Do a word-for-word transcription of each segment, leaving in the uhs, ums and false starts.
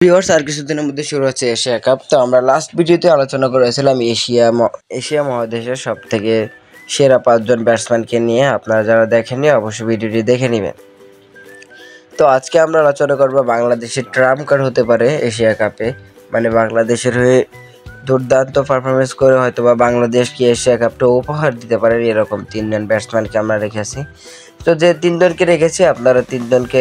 Viewers, আর কিছুদিনের মধ্যে শুরু হচ্ছে এশিয়া কাপ। তো আমরা লাস্ট ভিডিওতে আলোচনা করেছিলাম এশিয়া এশিয়া মহাদেশের সব থেকে সেরা পাঁচজন ব্যাটসম্যানকে নিয়ে। আপনারা যারা দেখেননি অবশ্যই ভিডিওটি দেখে নেবেন। তো আজকে আমরা আলোচনা করব বাংলাদেশের ট্রাম্প কার্ড হতে পারে এশিয়া কাপে, মানে বাংলাদেশের হয়ে দুর্দান্ত পারফরমেন্স করে হয়তো বা বাংলাদেশকে এশিয়া কাপটা উপহার দিতে পারে এরকম তিনজন ব্যাটসম্যানকে আমরা রেখেছি। তো যে তিনজনকে রেখেছি আপনারা তিনজনকে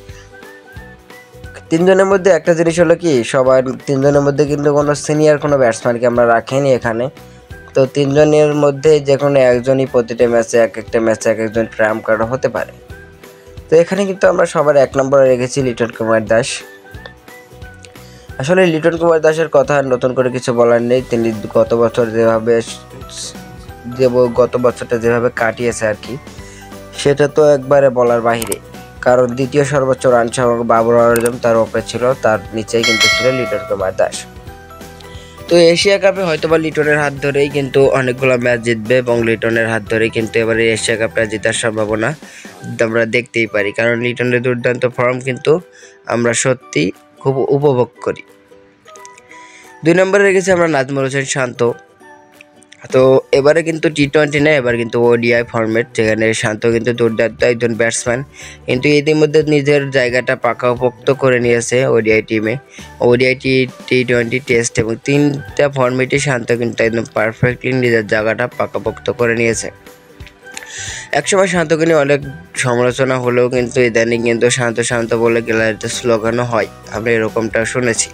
তিনজনের মধ্যে একটা জিনিস হলো কি, সবার তিনজনের মধ্যে কিন্তু কোনো সিনিয়র কোনো ব্যাটসম্যানকে আমরা রাখিনি এখানে। তো তিনজনের মধ্যে যে কোনো একজনই প্রতিটা ম্যাচে এক একটা ম্যাচে এক একজন ট্রাম্প কার্ড হতে পারে। তো এখানে কিন্তু আমরা সবার এক নম্বরে রেখেছি লিটন কুমার দাস। আসলে লিটন কুমার দাসের কথা নতুন করে কিছু বলার নেই। তিনি গত বছর যেভাবে যে গত বছরটা যেভাবে কাটিয়েছে আর কি, সেটা তো একবারে বলার বাহিরে। কারণ দ্বিতীয় সর্বোচ্চ রান সংগ্রহ বাবর আজম তার ওপরে ছিল, তার নিচেই কিন্তু ছিল লিটন কুমার দাস। তো এশিয়া কাপে হয়তোবা লিটনের হাত ধরেই কিন্তু অনেকগুলো ম্যাচ জিতবে এবং লিটনের হাত ধরেই কিন্তু এবারে এশিয়া কাপটা জেতার সম্ভাবনা আমরা দেখতেই পারি। কারণ লিটনের দুর্দান্ত ফর্ম কিন্তু আমরা সত্যি খুব উপভোগ করি। দুই নম্বরে রেখেছি আমরা নাজমুল হোসেন শান্ত। তো এবারে কিন্তু টি টোয়েন্টি না, এবার কিন্তু ওডিআই ফরম্যাট, যেখানে শান্ত কিন্তু দুর্দান্ত একজন ব্যাটসম্যান, কিন্তু ইতিমধ্যে নিজের জায়গাটা পাকাপোক্ত করে নিয়েছে ওডিআই টিমে। ODI T T twenty test এবং তিনটা ফরম্যাটে শান্ত কিন্তু একদম পারফেক্টলি নিজের জায়গাটা পাকাপোক্ত করে নিয়েছে। একসময় শান্তকে নিয়ে অনেক সমালোচনা হলেও কিন্তু ইদানিং কিন্তু শান্ত শান্ত বলে গ্যালারিতে স্লোগানও হয়, আমরা এরকমটা শুনেছি।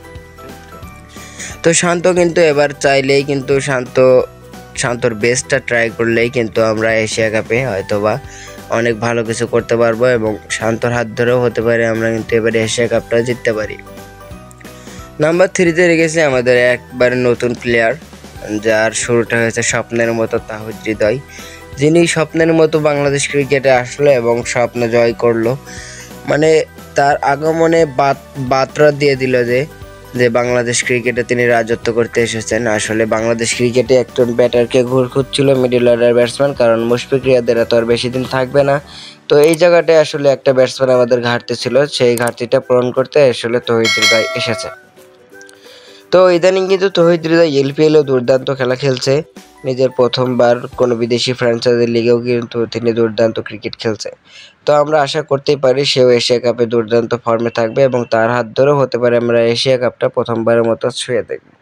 তো শান্ত কিন্তু এবার চাইলেই কিন্তু শান্ত শান্তর বেস্টটা ট্রাই করলেই কিন্তু আমরা এশিয়া কাপে হয়তোবা অনেক ভালো কিছু করতে পারবো এবং শান্তর হাত ধরেও হতে পারে আমরা কিন্তু এবারে এশিয়া কাপটা জিততে পারি। নাম্বার থ্রিতে রেখেছে আমাদের একবারে নতুন প্লেয়ার, যার শুরুটা হয়েছে স্বপ্নের মতো তাহিদ হৃদয়, যিনি স্বপ্নের মতো বাংলাদেশ ক্রিকেটে আসলো এবং স্বপ্ন জয় করলো। মানে তার আগমনে বার্তা দিয়ে দিল যে যে বাংলাদেশ ক্রিকেটে তিনি রাজত্ব করতে এসেছেন। আসলে বাংলাদেশ ক্রিকেটে একজন ব্যাটারকে ঘুর খুঁজছিল মিডল অর্ডার ব্যাটসম্যান, কারণ মুশফিক রিয়াদেরা তো আর বেশি দিন থাকবে না। তো এই জায়গাটায় আসলে একটা ব্যাটসম্যান আমাদের ঘাটতি ছিল, সেই ঘাটতিটা পূরণ করতে আসলে তহিদ হৃদয় এসেছে। তো ইদানিং কিন্তু তহিদ হৃদয় এলপিএলেও দুর্দান্ত খেলা খেলছে, নিজের প্রথমবার কোনো বিদেশি ফ্র্যাঞ্চাইজি লিগেও কিন্তু তিনি দুর্দান্ত ক্রিকেট খেলছে। তো আমরা আশা করতেই পারি সেও এশিয়া কাপে দুর্দান্ত ফর্মে থাকবে এবং তার হাত ধরেও হতে পারে আমরা এশিয়া কাপটা প্রথমবারের মতো ছুঁয়ে দেখব।